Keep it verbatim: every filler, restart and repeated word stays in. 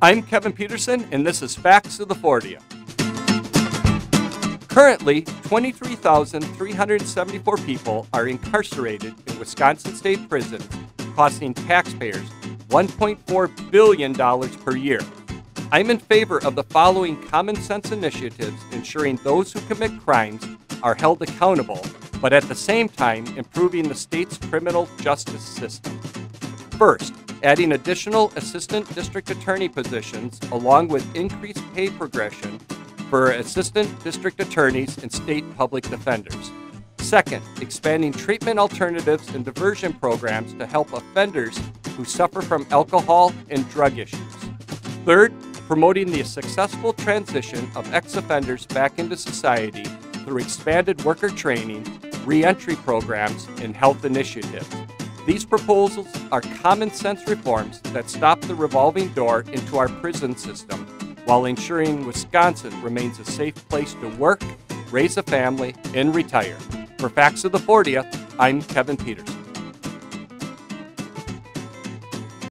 I'm Kevin Peterson, and this is Facts of the fortieth. Currently, twenty-three thousand three hundred seventy-four people are incarcerated in Wisconsin state prisons, costing taxpayers one point four billion dollars per year. I'm in favor of the following common sense initiatives ensuring those who commit crimes are held accountable, but at the same time improving the state's criminal justice system. First, adding additional assistant district attorney positions along with increased pay progression for assistant district attorneys and state public defenders. Second, expanding treatment alternatives and diversion programs to help offenders who suffer from alcohol and drug issues. Third, promoting the successful transition of ex-offenders back into society through expanded worker training, re-entry programs, and health initiatives. These proposals are common sense reforms that stop the revolving door into our prison system while ensuring Wisconsin remains a safe place to work, raise a family, and retire. For Facts of the fortieth, I'm Kevin Peterson.